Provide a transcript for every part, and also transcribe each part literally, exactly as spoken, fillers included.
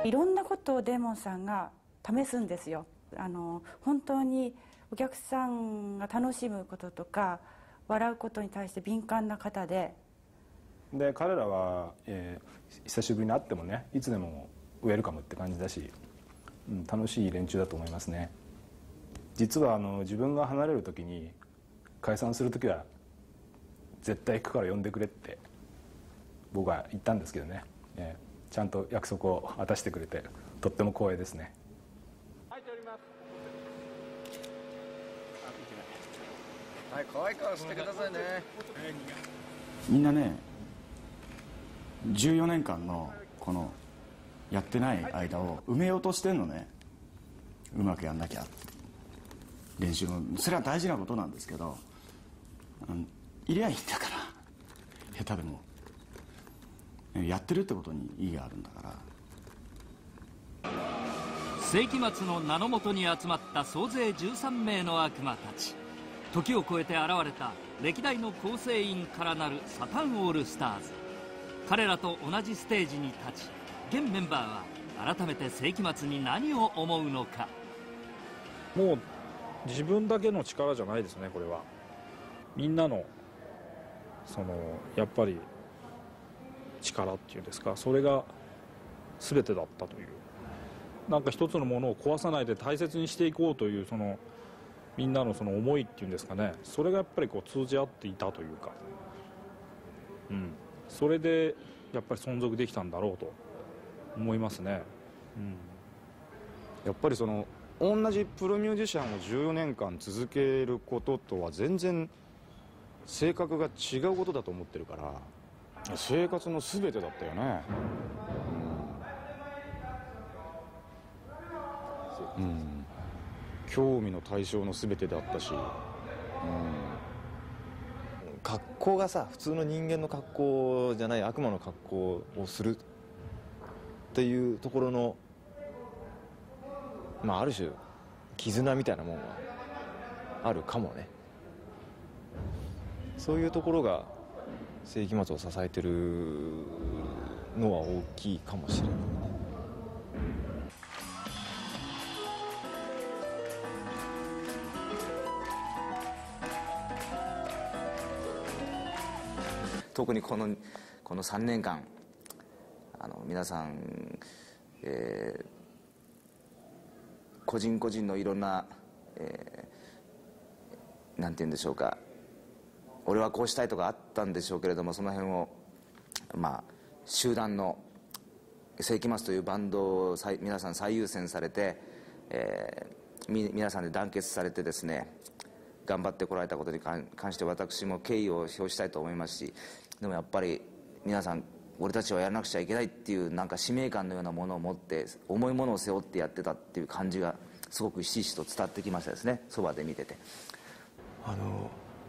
いろんなことをデーモンさんが試すんですよ。あの本当にお客さんが楽しむこととか笑うことに対して敏感な方でで彼らは、えー、久しぶりに会ってもねいつでもウェルカムって感じだし、うん、楽しい連中だと思いますね。実はあの自分が離れる時に解散する時は絶対行くから呼んでくれって僕は言ったんですけどね、えー、ちゃんと約束を果たしてくれてとっても光栄ですね。 はい、可愛い顔してくださいね。 みんなねじゅうよねんかんのこのやってない間を埋めようとしてんのね。うまくやんなきゃ練習もそれは大事なことなんですけど、うん、いりゃいいんだから下手でもやってるってことに意義があるんだから。 世紀末の名のもとに集まった総勢じゅうさんめいの悪魔たち。時を超えて現れた歴代の構成員からなるサタンオールスターズ。彼らと同じステージに立ち現メンバーは改めて世紀末に何を思うのか。 もう自分だけの力じゃないですね。これはみんなのそのやっぱり力っていうんですか、それが全てだったという、なんか一つのものを壊さないで大切にしていこうというそのみんなのその思いっていうんですかね、それがやっぱりこう通じ合っていたというか、うん、それでやっぱり存続できたんだろうと思いますね。うん、 やっぱりその同じプロミュージシャンをじゅうよねんかん続けることとは全然性格が違うことだと思ってるから生活の全てだったよね。うん、うん、興味の対象の全てだったし、うん、 格好がさ普通の人間の格好じゃない悪魔の格好をするっていうところのまあある種絆みたいなもんはあるかもね。そういうところが世紀末を支えてるのは大きいかもしれない。 特にこのこのさんねんかんあの皆さん、えー、個人個人のいろんな、えー、なんて言うんでしょうか、俺はこうしたいとかあったんでしょうけれども、その辺をまあ集団の世紀末というバンドを皆さん最優先されて、えー、み皆さんで団結されてですね頑張ってこられたことに関して私も敬意を表したいと思いますし、でもやっぱり皆さん俺たちはやらなくちゃいけないっていうなんか使命感のようなものを持って重いものを背負ってやってたっていう感じがすごくひしひしと伝わってきましたですね、そばで見てて。 あの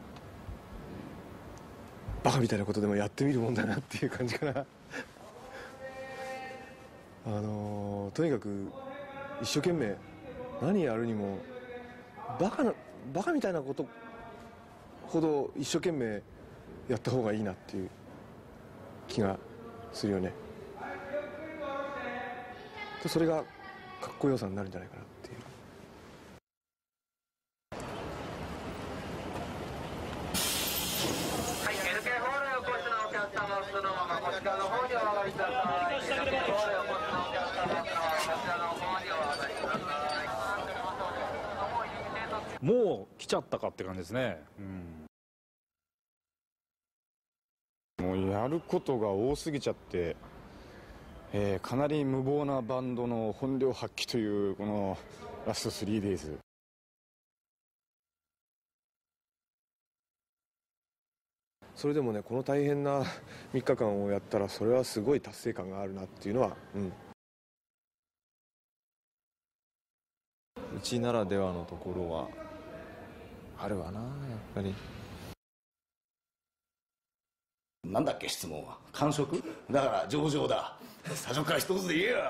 バカみたいなことでもやってみるもんだなっていう感じかなあのとにかく一生懸命何やるにもバカなバカみたいなことほど一生懸命やった方がいいなっていう気がするよね。それがかっこよさになるんじゃないかなっていう。 はい、エルケー ホールへお越しのお客様、そのままこちらの方にお上がりください。エルケー ホールへお越しのお客様、こちらの方にお上がりください。 もう来ちゃったかって感じですね。 うん、もうやることが多すぎちゃって、えー、かなり無謀なバンドの本領発揮というこのラストスリーデイズ。 それでもねこの大変なみっかかんをやったらそれはすごい達成感があるなっていうのは、うん、うちならではのところはあるわなやっぱり。 なんだっけ質問は完食だから上々だ。最初から一つで言えよ。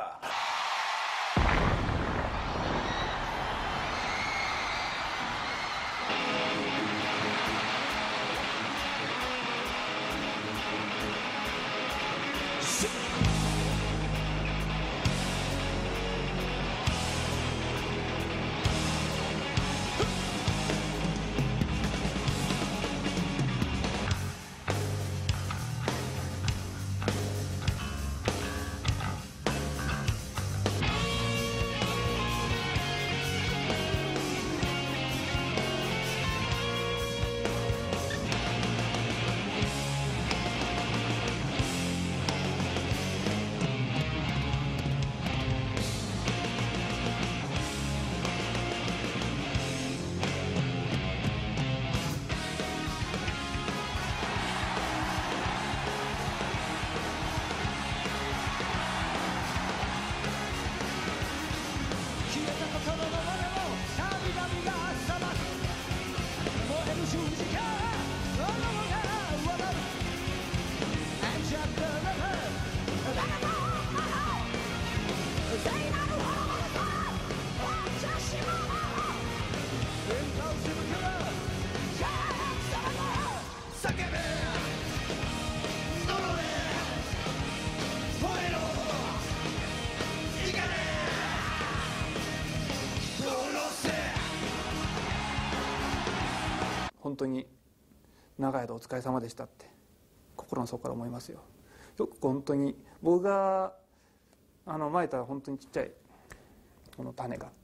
本当に長い間お疲れ様でしたって心の底から思いますよ。よく本当に僕があのまいた本当にちっちゃいこの種が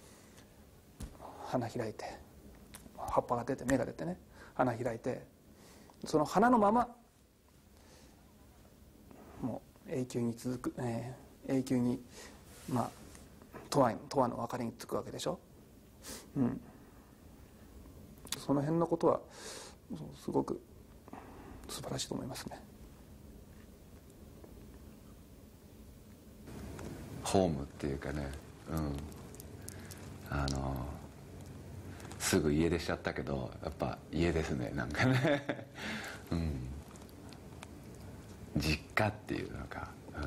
花開いて葉っぱが出て芽が出てね、花開いて、その花のままもう永久に続く、えー、永久にまあ永遠永遠の別れにつくわけでしょ。うん、その辺のことはすごく素晴らしいと思いますね。 ホームっていうかね、うん、あのすぐ家出しちゃったけどやっぱ家ですね、なんかね、うん、実家っていうのか、うん、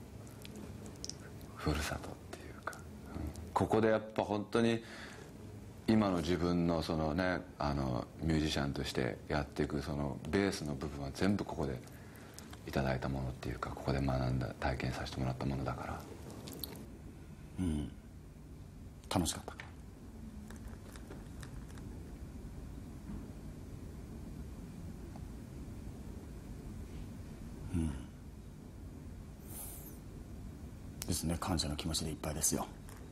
ふるさとっていうか、うん、ここでやっぱ本当に今の自分のそのね、あのミュージシャンとしてやっていくそのベースの部分は全部ここでいただいたものっていうか、ここで学んだ体験させてもらったものだから、 うん、楽しかった。うんですね、感謝の気持ちでいっぱいですよ。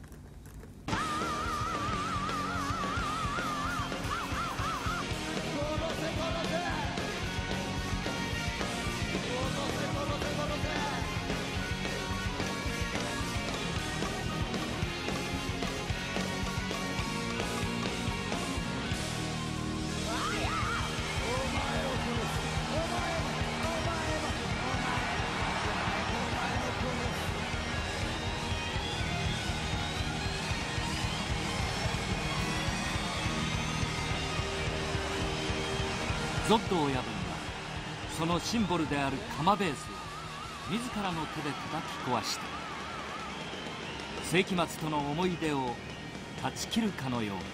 ゾッド親分はそのシンボルである釜ベースを自らの手で叩き壊して世紀末との思い出を断ち切るかのように。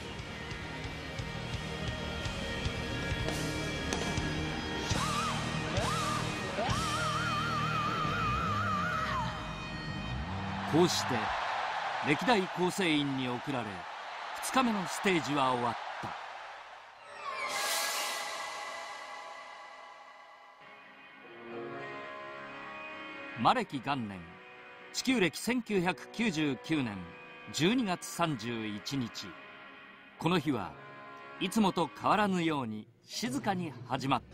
こうして歴代構成員に送られふつかめのステージは終わった。マレキ元年、地球暦せんきゅうひゃくきゅうじゅうきゅうねんじゅうにがつさんじゅういちにち、この日はいつもと変わらぬように静かに始まった。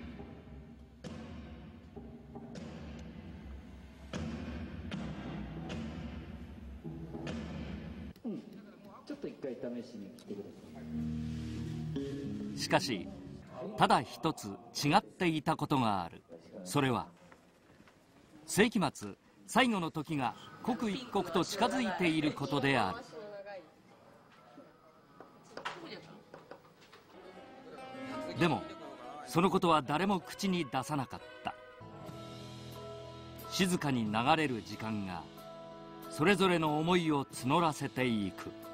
うん、ちょっと一回試しに来てください。しかし、ただ一つ違っていたことがある。それは世紀末最後の時が刻一刻と近づいていることである。でもそのことは誰も口に出さなかった。静かに流れる時間がそれぞれの思いを募らせていく。